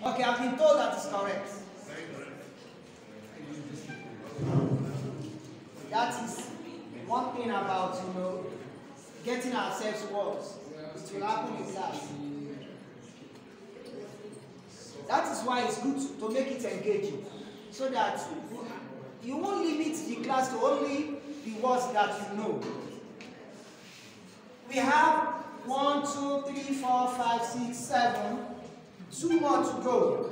Okay, I've been told that is correct. That is one thing about, getting ourselves words. It will happen in class. That is why it's good to make it engaging, so that you won't limit the class to only the words that you know. We have 1, 2, 3, 4, 5, 6, 7. 2 more to go.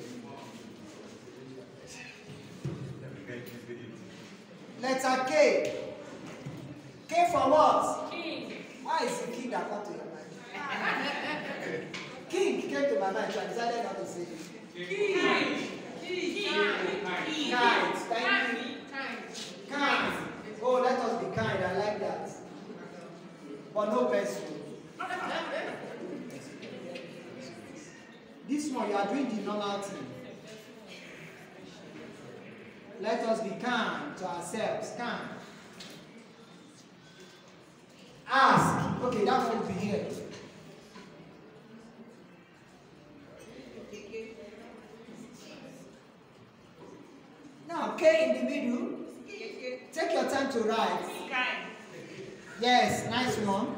Letter K. K for what? King. Why is the king that come to your mind? King came to my mind, so I decided not to say it. King. Kind. Thank you. Kind. Oh, let us be kind. I like that. But no pencil. This one, you are doing the normal thing. Let us be kind to ourselves. Kind. Ask. Okay, that one will be here. Now, K in the middle. Take your time to write. Yes, nice one.